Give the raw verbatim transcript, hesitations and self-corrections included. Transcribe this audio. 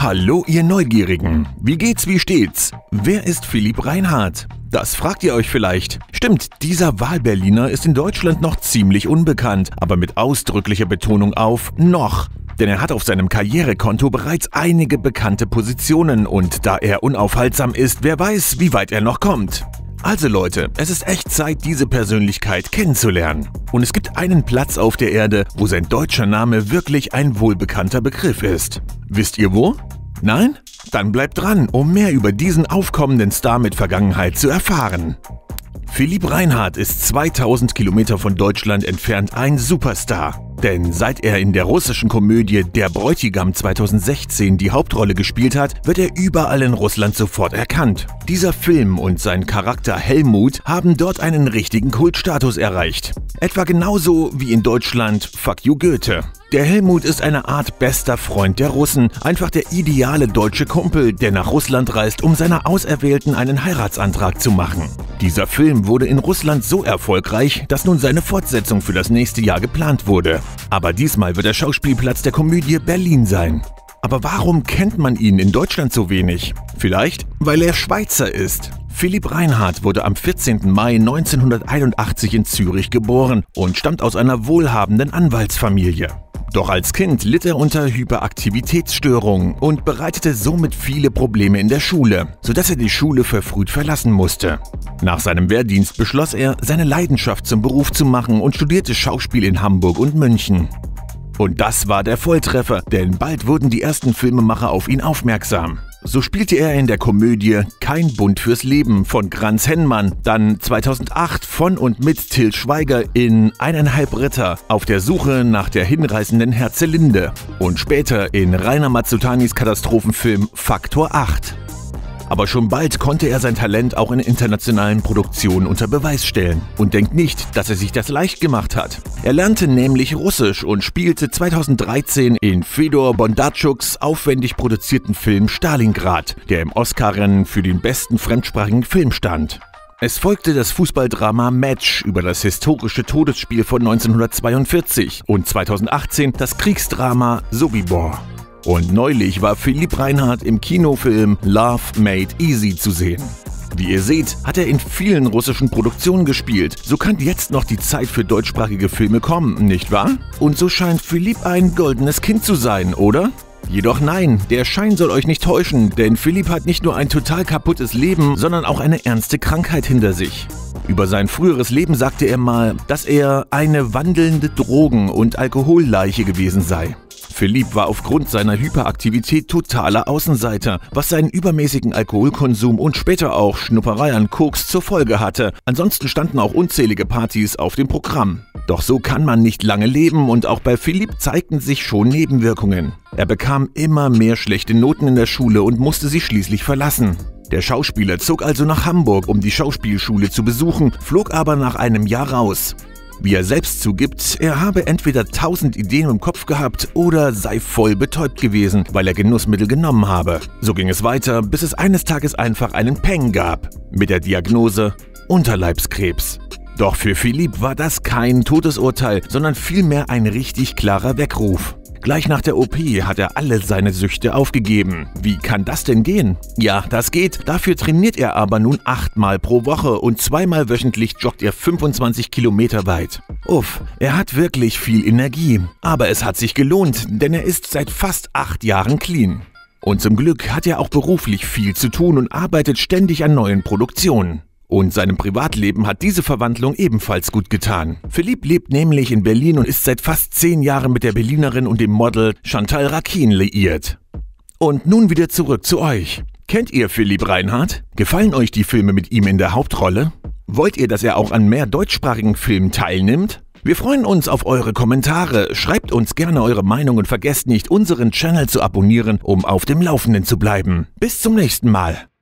Hallo ihr Neugierigen, wie geht's, wie steht's? Wer ist Philipp Reinhart? Das fragt ihr euch vielleicht. Stimmt, dieser Wahlberliner ist in Deutschland noch ziemlich unbekannt, aber mit ausdrücklicher Betonung auf noch. Denn er hat auf seinem Karrierekonto bereits einige bekannte Positionen und da er unaufhaltsam ist, wer weiß, wie weit er noch kommt. Also Leute, es ist echt Zeit, diese Persönlichkeit kennenzulernen. Und es gibt einen Platz auf der Erde, wo sein deutscher Name wirklich ein wohlbekannter Begriff ist. Wisst ihr wo? Nein? Dann bleibt dran, um mehr über diesen aufkommenden Star mit Vergangenheit zu erfahren. Philipp Reinhart ist zweitausend Kilometer von Deutschland entfernt ein Superstar. Denn seit er in der russischen Komödie Der Bräutigam zweitausendsechzehn die Hauptrolle gespielt hat, wird er überall in Russland sofort erkannt. Dieser Film und sein Charakter Helmut haben dort einen richtigen Kultstatus erreicht. Etwa genauso wie in Deutschland Fuck you Goethe. Der Helmut ist eine Art bester Freund der Russen, einfach der ideale deutsche Kumpel, der nach Russland reist, um seiner Auserwählten einen Heiratsantrag zu machen. Dieser Film wurde in Russland so erfolgreich, dass nun seine Fortsetzung für das nächste Jahr geplant wurde. Aber diesmal wird der Schauspielplatz der Komödie Berlin sein. Aber warum kennt man ihn in Deutschland so wenig? Vielleicht, weil er Schweizer ist. Philipp Reinhart wurde am vierzehnten Mai neunzehnhunderteinundachtzig in Zürich geboren und stammt aus einer wohlhabenden Anwaltsfamilie. Doch als Kind litt er unter Hyperaktivitätsstörungen und bereitete somit viele Probleme in der Schule, sodass er die Schule verfrüht verlassen musste. Nach seinem Wehrdienst beschloss er, seine Leidenschaft zum Beruf zu machen und studierte Schauspiel in Hamburg und München. Und das war der Volltreffer, denn bald wurden die ersten Filmemacher auf ihn aufmerksam. So spielte er in der Komödie Kein Bund fürs Leben von Granz Henmann, dann zweitausendacht von und mit Til Schweiger in Eineinhalb Ritter auf der Suche nach der hinreißenden Herzelinde und später in Rainer Mazzottanis Katastrophenfilm Faktor acht. Aber schon bald konnte er sein Talent auch in internationalen Produktionen unter Beweis stellen. Und denkt nicht, dass er sich das leicht gemacht hat. Er lernte nämlich Russisch und spielte zweitausenddreizehn in Fedor Bondarchuks aufwendig produzierten Film Stalingrad, der im Oscar-Rennen für den besten fremdsprachigen Film stand. Es folgte das Fußballdrama Match über das historische Todesspiel von neunzehnhundertzweiundvierzig und zweitausendachtzehn das Kriegsdrama Sobibor. Und neulich war Philipp Reinhart im Kinofilm Love Made Easy zu sehen. Wie ihr seht, hat er in vielen russischen Produktionen gespielt. So kann jetzt noch die Zeit für deutschsprachige Filme kommen, nicht wahr? Und so scheint Philipp ein goldenes Kind zu sein, oder? Jedoch nein, der Schein soll euch nicht täuschen, denn Philipp hat nicht nur ein total kaputtes Leben, sondern auch eine ernste Krankheit hinter sich. Über sein früheres Leben sagte er mal, dass er eine wandelnde Drogen- und Alkoholleiche gewesen sei. Philipp war aufgrund seiner Hyperaktivität totaler Außenseiter, was seinen übermäßigen Alkoholkonsum und später auch Schnupperei an Koks zur Folge hatte. Ansonsten standen auch unzählige Partys auf dem Programm. Doch so kann man nicht lange leben und auch bei Philipp zeigten sich schon Nebenwirkungen. Er bekam immer mehr schlechte Noten in der Schule und musste sie schließlich verlassen. Der Schauspieler zog also nach Hamburg, um die Schauspielschule zu besuchen, flog aber nach einem Jahr raus. Wie er selbst zugibt, er habe entweder tausend Ideen im Kopf gehabt oder sei voll betäubt gewesen, weil er Genussmittel genommen habe. So ging es weiter, bis es eines Tages einfach einen Peng gab, mit der Diagnose Unterleibskrebs. Doch für Philipp war das kein Todesurteil, sondern vielmehr ein richtig klarer Weckruf. Gleich nach der O P hat er alle seine Süchte aufgegeben. Wie kann das denn gehen? Ja, das geht. Dafür trainiert er aber nun achtmal pro Woche und zweimal wöchentlich joggt er fünfundzwanzig Kilometer weit. Uff, er hat wirklich viel Energie. Aber es hat sich gelohnt, denn er ist seit fast acht Jahren clean. Und zum Glück hat er auch beruflich viel zu tun und arbeitet ständig an neuen Produktionen. Und seinem Privatleben hat diese Verwandlung ebenfalls gut getan. Philipp lebt nämlich in Berlin und ist seit fast zehn Jahren mit der Berlinerin und dem Model Chantal Rakin liiert. Und nun wieder zurück zu euch. Kennt ihr Philipp Reinhart? Gefallen euch die Filme mit ihm in der Hauptrolle? Wollt ihr, dass er auch an mehr deutschsprachigen Filmen teilnimmt? Wir freuen uns auf eure Kommentare. Schreibt uns gerne eure Meinung und vergesst nicht, unseren Channel zu abonnieren, um auf dem Laufenden zu bleiben. Bis zum nächsten Mal.